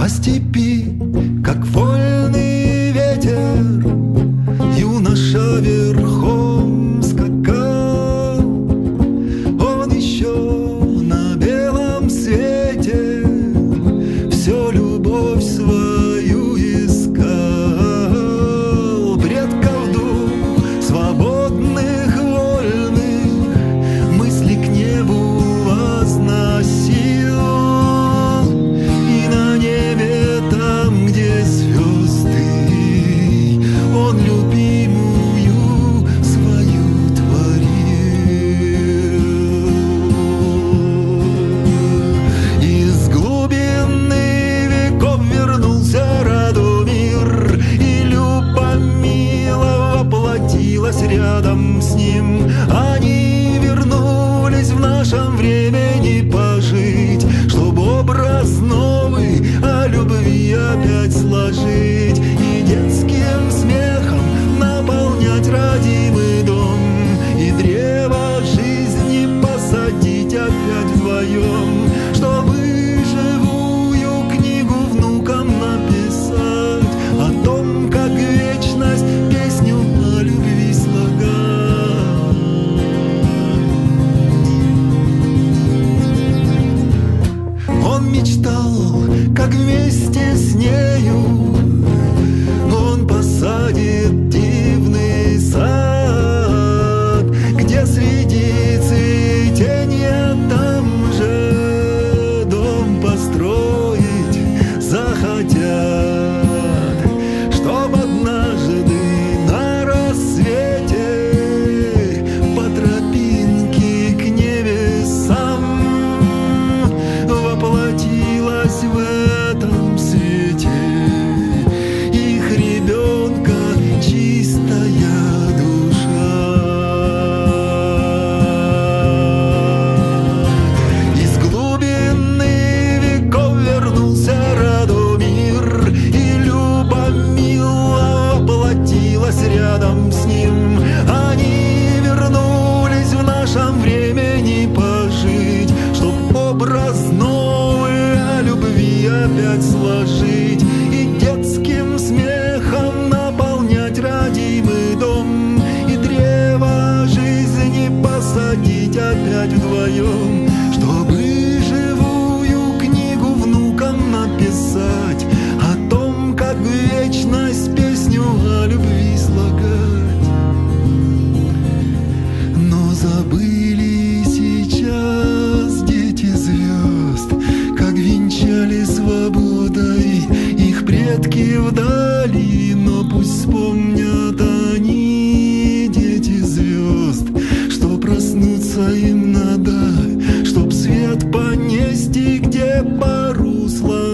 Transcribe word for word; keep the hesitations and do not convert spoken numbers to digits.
По степи, как вольный ветер, юноша верхом скакал. Он еще на белом свете все любовь свою искал. Предков дух свободных, вольных, мысли к небу возносил. И на небе, там, где звезды, он любимую свою творил. Из глубины веков вернулся Радомир, и Любомила воплотилась рядом с ним. Они вернулись в нашем времени пожить, чтобы образ новый о любви опять сложить и детским смехом наполнять родимый дом, и древо жизни посадить опять вдвоем, чтобы живую книгу внукам написать о том, как вечность песню о любви слагать. Он мечтал, как вместе с нею он посадит дивный сад, где среди цветения там же дом построить захотят, чтоб однажды на рассвете по тропинке к небесам воплотилась в этом свете их ребенка чистая душа. Из глубины веков вернулся Радомир, и Любомила воплотилась рядом с ним. Они вернулись в нашем времени пожить, чтоб образ новый о любви опять сложить и детским смехом наполнять родимый дом, и древо жизни посадить опять вдвоем, чтобы живую книгу внукам написать о том, как вечность песню о любви слагать. Но забыли сейчас дети звезд, как венчали свободой их предки вдали. Но пусть вспомнят они, дети звезд, что проснуться им надо, чтоб свет понести, где по руслу